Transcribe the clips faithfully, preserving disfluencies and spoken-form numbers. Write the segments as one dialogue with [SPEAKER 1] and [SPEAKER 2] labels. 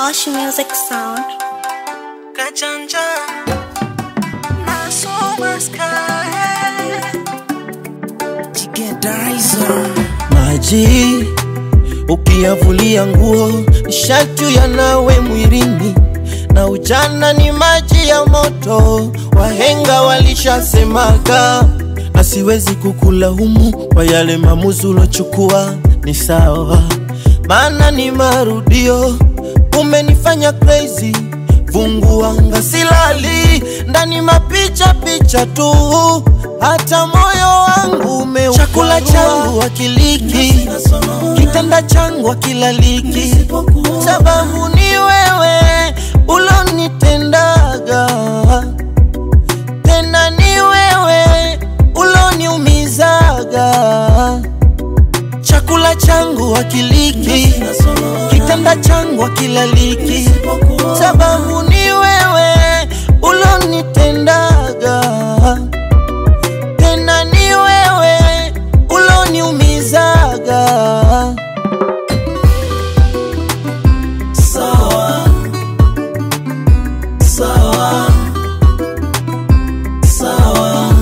[SPEAKER 1] Osh Music Sound.
[SPEAKER 2] Kachanja Nasoma sky Jigedaiza
[SPEAKER 3] Maji ukiyavulia nguo nishatu yanawe mwilini, na ujana ni maji ya moto, wahenga walishasemaga. Na siwezi kukulaumu kwa yale maamuzi ulochukua, ni sawa, maana ni marudio. Umenifanya crazy, vungu wanga silali, ndani mapicha picha tu, hata moyo wangu umeupa. Chakula changu wakiliki, kitanda changu wakilaliki, sababu ni wewe ulonitendaga, tena ni wewe uloniumizaga. Chakula changu wakiliki, kitanda changu wakilaliki, sababu ni wewe ulonitendaga, tena ni wewe uloniumizaga.
[SPEAKER 2] Sawa Sawa Sawa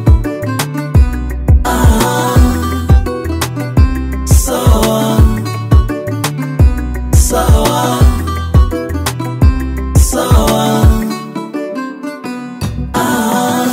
[SPEAKER 2] Ah Sawa Sawa Sawa Ah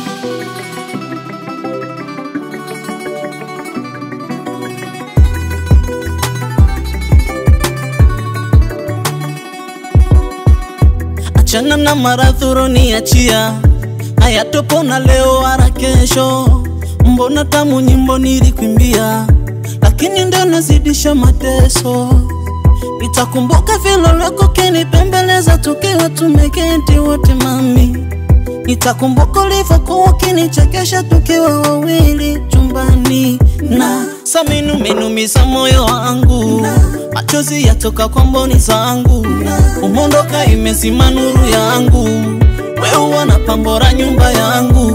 [SPEAKER 2] Achana na maradhuro niachia, hayatopona leo wala kesho. Mbona tamu nyimbo nilikuimbia, lakini ndio nazidisha mateso. Nitakumbuka vile lako kinipembeleza tukiwa tumeketi wote mami. Nitakumbuka ulivyokuwa ukinichekesha tukiwa wawili chumbani. Na saminu menumiza moyo wangu, machozi yatoka kwa mboni zangu. Umondoka imezima nuru yangu, wewe unapambora nyumba yangu.